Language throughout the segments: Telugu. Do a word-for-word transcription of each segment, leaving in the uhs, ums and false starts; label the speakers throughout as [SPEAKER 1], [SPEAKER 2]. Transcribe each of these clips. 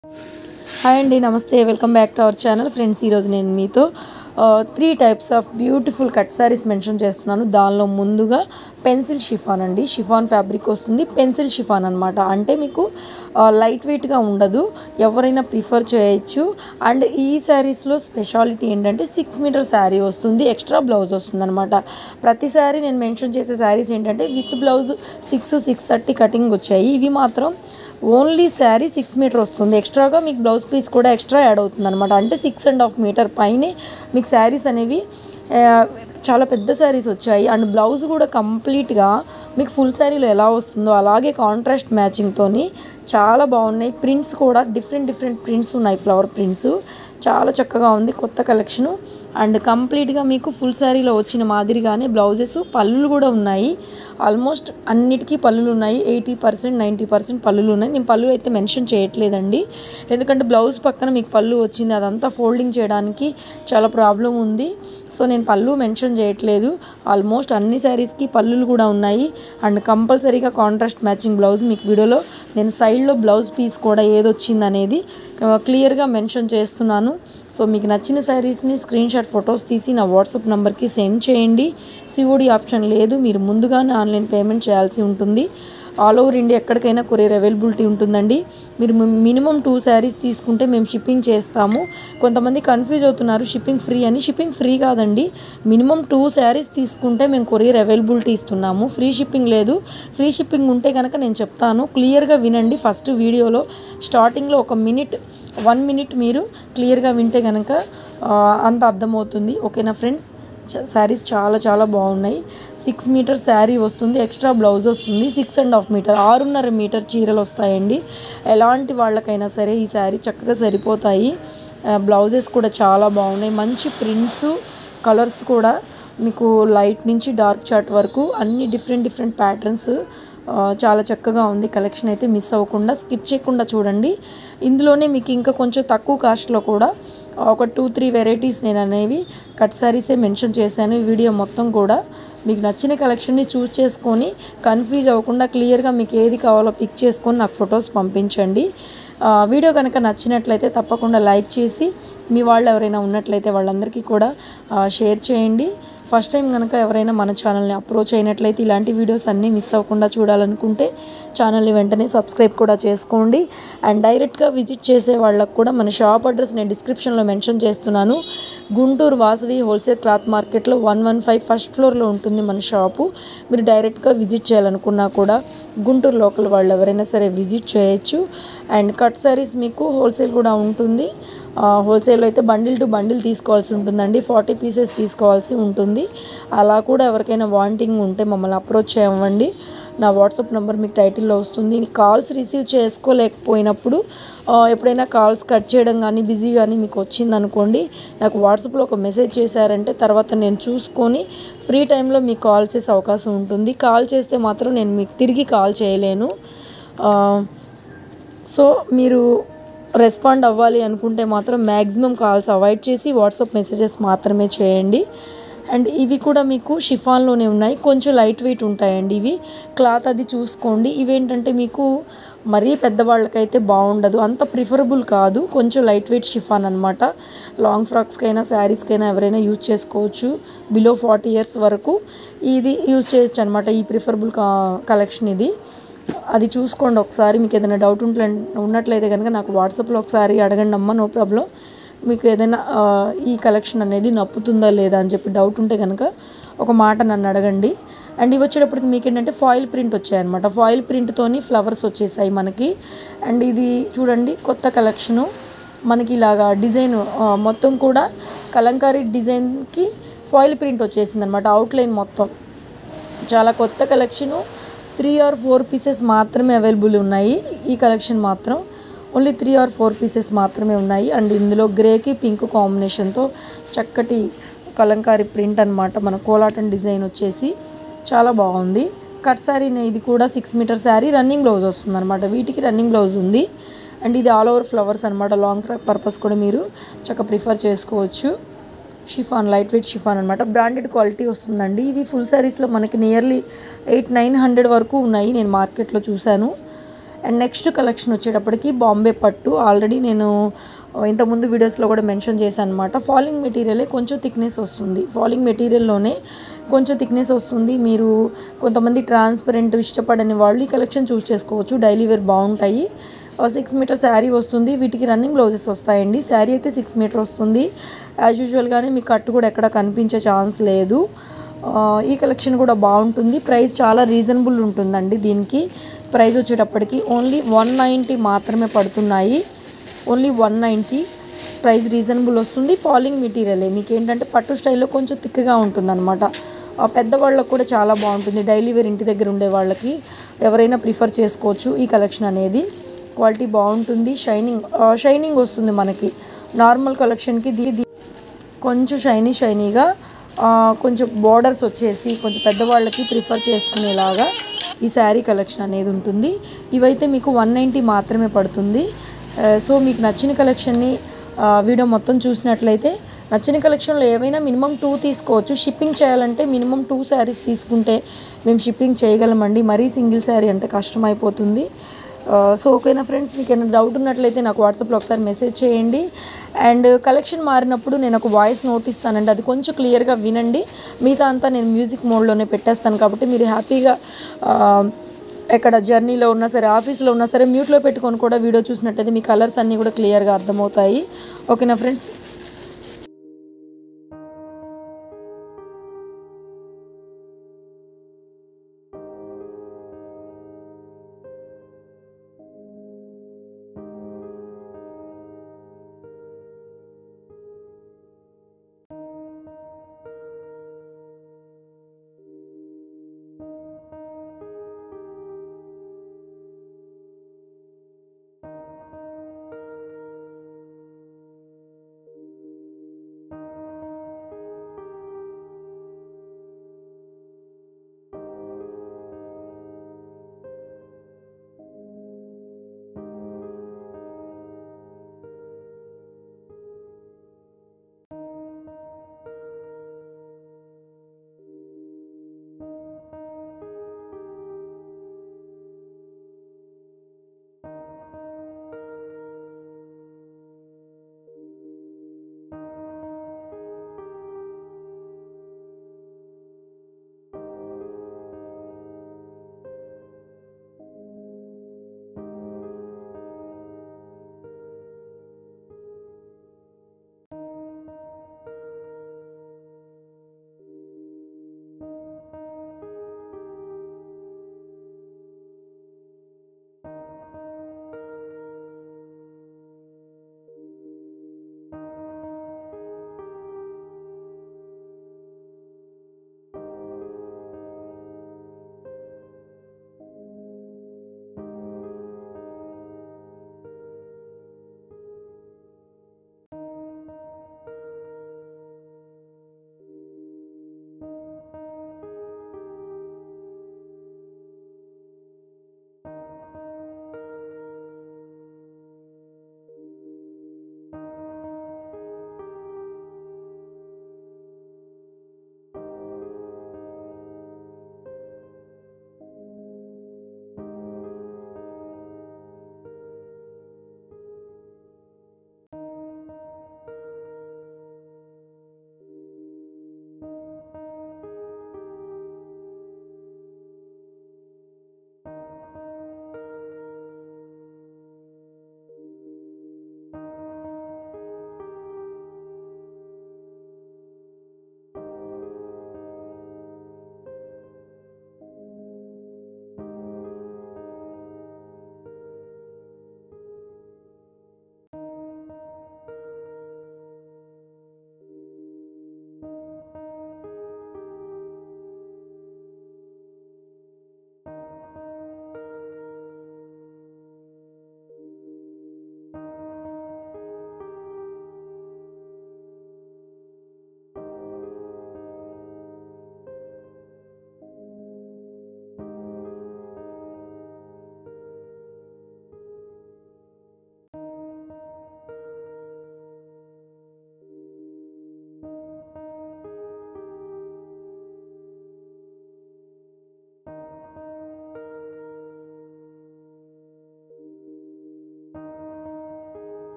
[SPEAKER 1] హాయ్ అండి, నమస్తే. Welcome back to our channel. Friends, ఈరోజు నేను మీతో three types of beautiful cut saris mention చేస్తున్నాను. దానిలో ముందుగా పెన్సిల్ షిఫాన్ అండి. షిఫాన్ ఫ్యాబ్రిక్ వస్తుంది. పెన్సిల్ షిఫాన్ అనమాట. అంటే మీకు లైట్ వెయిట్గా ఉండదు, ఎవరైనా ప్రిఫర్ చేయొచ్చు. అండ్ ఈ శారీస్లో స్పెషాలిటీ ఏంటంటే సిక్స్ మీటర్ శారీ వస్తుంది, ఎక్స్ట్రా బ్లౌజ్ వస్తుంది అనమాట. ప్రతి శారీ నేను మెన్షన్ చేసే శారీస్ ఏంటంటే with blouse six six thirty cutting వచ్చాయి. ఇవి మాత్రం ఓన్లీ శారీ సిక్స్ మీటర్ వస్తుంది. ఎక్స్ట్రాగా మీకు బ్లౌజ్ పీస్ కూడా ఎక్స్ట్రా యాడ్ అవుతుంది అనమాట. అంటే సిక్స్ అండ్ హాఫ్ మీటర్ పైనే మీకు శారీస్ అనేవి చాలా పెద్ద శారీస్ వచ్చాయి. అండ్ బ్లౌజ్ కూడా కంప్లీట్గా మీకు ఫుల్ శారీలో ఎలా వస్తుందో అలాగే కాంట్రాస్ట్ మ్యాచింగ్తో చాలా బాగున్నాయి. ప్రింట్స్ కూడా డిఫరెంట్ డిఫరెంట్ ప్రింట్స్ ఉన్నాయి, ఫ్లవర్ ప్రింట్స్. చాలా చక్కగా ఉంది, కొత్త కలెక్షను. అండ్ కంప్లీట్గా మీకు ఫుల్ శారీలో వచ్చిన మాదిరిగానే బ్లౌజెస్, పళ్ళులు కూడా ఉన్నాయి. ఆల్మోస్ట్ అన్నిటికీ పళ్ళులు ఉన్నాయి. ఎయిటీ పర్సెంట్ నైంటీ పర్సెంట్ పళ్ళులు ఉన్నాయి. నేను పళ్ళు అయితే మెన్షన్ చేయట్లేదండి, ఎందుకంటే బ్లౌజ్ పక్కన మీకు పళ్ళు వచ్చింది, అదంతా ఫోల్డింగ్ చేయడానికి చాలా ప్రాబ్లం ఉంది. సో నేను పళ్ళు మెన్షన్ చేయట్లేదు. ఆల్మోస్ట్ అన్ని శారీస్కి పళ్ళులు కూడా ఉన్నాయి. అండ్ కంపల్సరీగా కాంట్రాస్ట్ మ్యాచింగ్ బ్లౌజ్ మీకు వీడియోలో నేను సైడ్లో బ్లౌజ్ పీస్ కూడా ఏదొచ్చింది అనేది క్లియర్గా మెన్షన్ చేస్తున్నాను. సో మీకు నచ్చిన శారీస్ని స్క్రీన్ షాట్ ఫొటోస్ తీసి నా వాట్సాప్ నెంబర్కి సెండ్ చేయండి. సిఓడి ఆప్షన్ లేదు, మీరు ముందుగానే ఆన్లైన్ పేమెంట్ చేయాల్సి ఉంటుంది. ఆల్ ఓవర్ ఇండియా ఎక్కడికైనా కొరియర్ అవైలబిలిటీ ఉంటుందండి. మీరు మినిమం టూ శారీస్ తీసుకుంటే మేము షిప్పింగ్ చేస్తాము. కొంతమంది కన్ఫ్యూజ్ అవుతున్నారు షిప్పింగ్ ఫ్రీ అని. షిప్పింగ్ ఫ్రీ కాదండి, మినిమం టూ శారీస్ తీసుకుంటే మేము కొరియర్ అవైలబిలిటీ ఇస్తున్నాము. ఫ్రీ షిప్పింగ్ లేదు. ఫ్రీ షిప్పింగ్ ఉంటే కనుక నేను చెప్తాను, క్లియర్గా వినండి. ఫస్ట్ వీడియోలో స్టార్టింగ్లో ఒక మినిట్ వన్ మినిట్ మీరు క్లియర్గా వింటే కనుక అంత అర్థమవుతుంది. ఓకేనా ఫ్రెండ్స్? శారీస్ చాలా చాలా బాగున్నాయి. సిక్స్ మీటర్ శారీ వస్తుంది, ఎక్స్ట్రా బ్లౌజ్ వస్తుంది. సిక్స్ అండ్ హాఫ్ మీటర్ ఆరున్నర మీటర్ చీరలు వస్తాయండి. ఎలాంటి వాళ్ళకైనా సరే ఈ శారీ చక్కగా సరిపోతాయి. బ్లౌజెస్ కూడా చాలా బాగున్నాయి. మంచి ప్రింట్స్, కలర్స్ కూడా మీకు లైట్ నుంచి డార్క్ చార్ట్ వరకు అన్ని డిఫరెంట్ డిఫరెంట్ ప్యాటర్న్స్. చాలా చక్కగా ఉంది. కలెక్షన్ అయితే మిస్ అవ్వకుండా స్కిప్ చేయకుండా చూడండి. ఇందులోనే మీకు ఇంకా కొంచెం తక్కువ కాస్ట్లో కూడా ఒక టూ త్రీ వెరైటీస్ నేను అనేవి కట్ శారీసే మెన్షన్ చేశాను. ఈ వీడియో మొత్తం కూడా మీకు నచ్చిన కలెక్షన్ని చూస్ చేసుకొని కన్ఫ్యూజ్ అవ్వకుండా క్లియర్గా మీకు ఏది కావాలో పిక్ చేసుకొని నాకు ఫొటోస్ పంపించండి. వీడియో కనుక నచ్చినట్లయితే తప్పకుండా లైక్ చేసి మీ వాళ్ళు ఎవరైనా ఉన్నట్లయితే వాళ్ళందరికీ కూడా షేర్ చేయండి. ఫస్ట్ టైం కనుక ఎవరైనా మన ఛానల్ని అప్రోచ్ అయినట్లయితే ఇలాంటి వీడియోస్ అన్నీ మిస్ అవ్వకుండా చూడాలనుకుంటే ఛానల్ని వెంటనే సబ్స్క్రైబ్ కూడా చేసుకోండి. అండ్ డైరెక్ట్గా విజిట్ చేసే వాళ్ళకు కూడా మన షాప్ అడ్రస్ నేను డిస్క్రిప్షన్లో మెన్షన్ చేస్తున్నాను. గుంటూరు వాసవి హోల్సేల్ క్లాత్ మార్కెట్లో వన్ వన్ ఫైవ్ ఫస్ట్ ఫ్లోర్లో ఉంటుంది మన షాపు. మీరు డైరెక్ట్గా విజిట్ చేయాలనుకున్నా కూడా గుంటూరు లోకల్ వాళ్ళు ఎవరైనా సరే విజిట్ చేయొచ్చు. అండ్ కట్ సారీస్ మీకు హోల్సేల్ కూడా ఉంటుంది. హోల్సేల్లో అయితే బండిల్ టు బండిల్ తీసుకోవాల్సి ఉంటుందండి, ఫార్టీ పీసెస్ తీసుకోవాల్సి ఉంటుంది. అలా కూడా ఎవరికైనా వాంటింగ్ ఉంటే మమ్మల్ని అప్రోచ్ చేయవండి. నా వాట్సాప్ నెంబర్ మీకు టైటిల్లో వస్తుంది. కాల్స్ రిసీవ్ చేసుకోలేకపోయినప్పుడు ఎప్పుడైనా కాల్స్ కట్ చేయడం కానీ బిజీ కానీ మీకు వచ్చిందనుకోండి, నాకు వాట్సాప్లో ఒక మెసేజ్ చేశారంటే తర్వాత నేను చూసుకొని ఫ్రీ టైంలో మీకు కాల్ చేసే అవకాశం ఉంటుంది. కాల్ చేస్తే మాత్రం నేను మీకు తిరిగి కాల్ చేయలేను. సో మీరు రెస్పాండ్ అవ్వాలి అనుకుంటే మాత్రం మ్యాక్సిమం కాల్స్ అవాయిడ్ చేసి వాట్సాప్ మెసేజెస్ మాత్రమే చేయండి. అండ్ ఇవి కూడా మీకు షిఫాన్లోనే ఉన్నాయి, కొంచెం లైట్ వెయిట్ ఉంటాయండి. ఇవి క్లాత్ అది చూసుకోండి. ఇవేంటంటే మీకు మరీ పెద్దవాళ్ళకైతే బాగుండదు, అంత ప్రిఫరబుల్ కాదు. కొంచెం లైట్ వెయిట్ షిఫాన్ అనమాట. లాంగ్ ఫ్రాక్స్కైనా శారీస్కైనా ఎవరైనా యూజ్ చేసుకోవచ్చు. బిలో ఫార్టీ ఇయర్స్ వరకు ఇది యూజ్ చేయొచ్చు అనమాట. ఈ ప్రిఫరబుల్ కా కలెక్షన్ ఇది. అది చూసుకోండి ఒకసారి. మీకు ఏదైనా డౌట్ ఉంట్ల ఉన్నట్లయితే కనుక నాకు వాట్సాప్లో ఒకసారి అడగండి అమ్మ, నో ప్రాబ్లం. మీకు ఏదైనా ఈ కలెక్షన్ అనేది నప్పుతుందా లేదా అని చెప్పి డౌట్ ఉంటే కనుక ఒక మాట నన్ను అడగండి. అండ్ ఇవి వచ్చేటప్పటికి మీకు ఏంటంటే ఫాయిల్ ప్రింట్ వచ్చాయన్నమాట. ఫాయిల్ ప్రింట్తోని ఫ్లవర్స్ వచ్చేసాయి మనకి. అండ్ ఇది చూడండి కొత్త కలెక్షను. మనకి ఇలాగా డిజైన్ మొత్తం కూడా కలంకారీ డిజైన్కి ఫాయిల్ ప్రింట్ వచ్చేసింది అనమాట. అవుట్లైన్ మొత్తం చాలా కొత్త collection. Three or four pieces మాత్రమే అవైలబుల్ ఉన్నాయి. ఈ కలెక్షన్ మాత్రం only three or four pieces మాత్రమే ఉన్నాయి. అండ్ ఇందులో గ్రేకి పింక్ కాంబినేషన్తో చక్కటి కలంకారీ ప్రింట్ అనమాట. మన కోలాటం డిజైన్ వచ్చేసి చాలా బాగుంది. కట్ శారీ ఇది కూడా six metre sari, running blouse వస్తుంది అనమాట. వీటికి రన్నింగ్ బ్లౌజ్ ఉంది. అండ్ ఇది ఆల్ ఓవర్ ఫ్లవర్స్ అనమాట. లాంగ్ ఫ్రాక్ పర్పస్ కూడా మీరు చక్కగా ప్రిఫర్ చేసుకోవచ్చు. షిఫాన్, లైట్ వెయిట్ షిఫాన్ అనమాట. బ్రాండెడ్ క్వాలిటీ వస్తుందండి. ఇవి ఫుల్ శారీస్లో మనకి నియర్లీ ఎయిట్ నైన్ హండ్రెడ్ వరకు ఉన్నాయి, నేను మార్కెట్లో చూశాను. అండ్ నెక్స్ట్ కలెక్షన్ వచ్చేటప్పటికి బాంబే పట్టు. ఆల్రెడీ నేను ఇంతకుముందు వీడియోస్లో కూడా మెన్షన్ చేశాను అనమాట. ఫాలింగ్ మెటీరియలే కొంచెం థిక్నెస్ వస్తుంది. ఫాలింగ్ మెటీరియల్లోనే కొంచెం థిక్నెస్ వస్తుంది. మీరు కొంతమంది ట్రాన్స్పరెంట్ ఇష్టపడని వాళ్ళు ఈ కలెక్షన్ చూస్ చేసుకోవచ్చు. డైలీ వేర్ బాగుంటాయి. సిక్స్ మీటర్ శారీ వస్తుంది. వీటికి రన్నింగ్ బ్లౌజెస్ వస్తాయండి. శారీ అయితే సిక్స్ మీటర్ వస్తుంది. యాజ్ యూజువల్గానే మీకు కట్టు కూడా ఎక్కడ కనిపించే ఛాన్స్ లేదు. ఈ కలెక్షన్ కూడా బాగుంటుంది. ప్రైస్ చాలా రీజనబుల్ ఉంటుందండి. దీనికి ప్రైస్ వచ్చేటప్పటికి ఓన్లీ వన్ నైంటీ మాత్రమే పడుతున్నాయి. Only one ninety price reasonable వస్తుంది. ఫాలింగ్ మెటీరియలే మీకు ఏంటంటే పట్టు స్టైల్లో కొంచెం థిక్గా ఉంటుందన్నమాట. పెద్దవాళ్ళకు కూడా చాలా బాగుంటుంది. డైలీ వేర్ ఇంటి దగ్గర ఉండే వాళ్ళకి ఎవరైనా ప్రిఫర్ చేసుకోవచ్చు. ఈ కలెక్షన్ అనేది క్వాలిటీ బాగుంటుంది. షైనింగ్ షైనింగ్ వస్తుంది మనకి. నార్మల్ కలెక్షన్కి దీ కొంచెం షైనీ షైనీగా కొంచెం బోర్డర్స్ వచ్చేసి కొంచెం పెద్దవాళ్ళకి ప్రిఫర్ చేసుకునేలాగా ఈ శారీ కలెక్షన్ అనేది ఉంటుంది. ఇవైతే మీకు వన్ నైంటీ మాత్రమే పడుతుంది. సో మీకు నచ్చిన కలెక్షన్ని వీడియో మొత్తం చూసినట్లయితే నచ్చిన కలెక్షన్లో ఏవైనా మినిమం టూ తీసుకోవచ్చు. షిప్పింగ్ చేయాలంటే మినిమం టూ శారీస్ తీసుకుంటే మేము షిప్పింగ్ చేయగలమండి. మరీ సింగిల్ శారీ అంటే కష్టమైపోతుంది. సో ఓకేనా ఫ్రెండ్స్, మీకు ఏమైనా డౌట్ ఉన్నట్లయితే నాకు వాట్సాప్లో ఒకసారి మెసేజ్ చేయండి. అండ్ కలెక్షన్ మారినప్పుడు నేను ఒక వాయిస్ నోట్ ఇస్తానండి. అది కొంచెం క్లియర్గా వినండి. మిగతా అంతా నేను మ్యూజిక్ మోడ్లోనే పెట్టేస్తాను కాబట్టి మీరు హ్యాపీగా ఎక్కడ జర్నీలో ఉన్నా సరే, ఆఫీస్లో ఉన్నా సరే మ్యూట్లో పెట్టుకొని కూడా వీడియో చూసినట్టయితే మీ కలర్స్ అన్నీ కూడా క్లియర్గా అర్థమవుతాయి. ఓకేనా ఫ్రెండ్స్.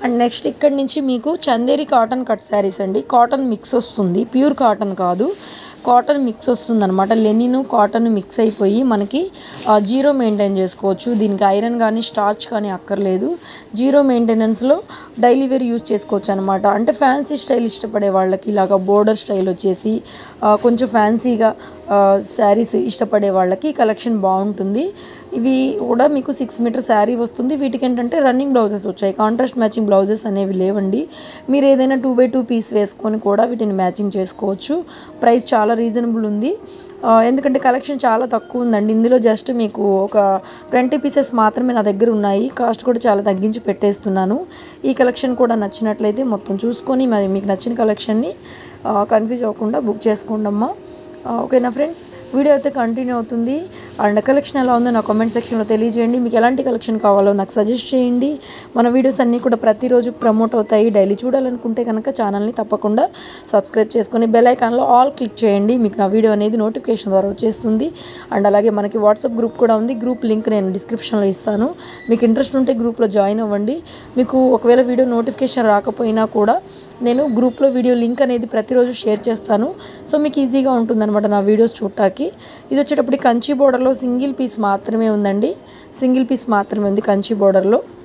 [SPEAKER 1] అండ్ నెక్స్ట్ ఇక్కడ నుంచి మీకు చందేరి కాటన్ కట్ శారీస్ అండి. కాటన్ మిక్స్ వస్తుంది, ప్యూర్ కాటన్ కాదు, కాటన్ మిక్స్ వస్తుంది అనమాట. లెనిన్ కాటన్ మిక్స్ అయిపోయి మనకి జీరో మెయింటైన్ చేసుకోవచ్చు. దీనికి ఐరన్ కానీ స్టార్చ్ కానీ అక్కర్లేదు. జీరో మెయింటెనెన్స్లో డైలీ వేర్ యూజ్ చేసుకోవచ్చు అనమాట. అంటే ఫ్యాన్సీ స్టైల్ ఇష్టపడే వాళ్ళకి ఇలాగ బోర్డర్ స్టైల్ వచ్చేసి కొంచెం ఫ్యాన్సీగా శారీస్ ఇష్టపడే వాళ్ళకి కలెక్షన్ బాగుంటుంది. ఇవి కూడా మీకు సిక్స్ మీటర్ శారీ వస్తుంది. వీటికి ఏంటంటే రన్నింగ్ బ్లౌజెస్ వచ్చాయి, కాంట్రాస్ట్ మ్యాచింగ్ బ్లౌజెస్ అనేవి లేవండి. మీరు ఏదైనా టూ బై టూ పీస్ వేసుకొని కూడా వీటిని మ్యాచింగ్ చేసుకోవచ్చు. ప్రైస్ చాలా రీజనబుల్ ఉంది, ఎందుకంటే కలెక్షన్ చాలా తక్కువ ఉందండి. ఇందులో జస్ట్ మీకు ఒక ట్వంటీ పీసెస్ మాత్రమే నా దగ్గర ఉన్నాయి. కాస్ట్ కూడా చాలా తగ్గించి పెట్టేస్తున్నాను. ఈ కలెక్షన్ కూడా నచ్చినట్లయితే మొత్తం చూసుకొని మరి మీకు నచ్చిన కలెక్షన్ని కన్ఫ్యూజ్ అవ్వకుండా బుక్ చేసుకోండి అమ్మా. ఓకేనా ఫ్రెండ్స్, వీడియో అయితే కంటిన్యూ అవుతుంది. అండ్ కలెక్షన్ ఎలా ఉందో నా కామెంట్ సెక్షన్లో తెలియజేయండి. మీకు ఎలాంటి కలెక్షన్ కావాలో నాకు సజెస్ట్ చేయండి. మన వీడియోస్ అన్నీ కూడా ప్రతిరోజు ప్రమోట్ అవుతాయి. డైలీ చూడాలనుకుంటే కనుక ఛానల్ని తప్పకుండా సబ్స్క్రైబ్ చేసుకొని బెల్ ఐకాన్లో ఆల్ క్లిక్ చేయండి. మీకు నా వీడియో అనేది నోటిఫికేషన్ ద్వారా వచ్చేస్తుంది. అండ్ అలాగే మనకి వాట్సాప్ గ్రూప్ కూడా ఉంది. గ్రూప్ లింక్ నేను డిస్క్రిప్షన్లో ఇస్తాను. మీకు ఇంట్రెస్ట్ ఉంటే గ్రూప్లో జాయిన్ అవ్వండి. మీకు ఒకవేళ వీడియో నోటిఫికేషన్ రాకపోయినా కూడా నేను గ్రూప్లో వీడియో లింక్ అనేది ప్రతిరోజు షేర్ చేస్తాను. సో మీకు ఈజీగా ఉంటుందన్నమాట నా వీడియోస్ చూడటానికి. ఇది వచ్చేటప్పుడు కంచి బోర్డర్లో సింగిల్ పీస్ మాత్రమే ఉందండి, సింగిల్ పీస్ మాత్రమే ఉంది కంచి బోర్డర్లో.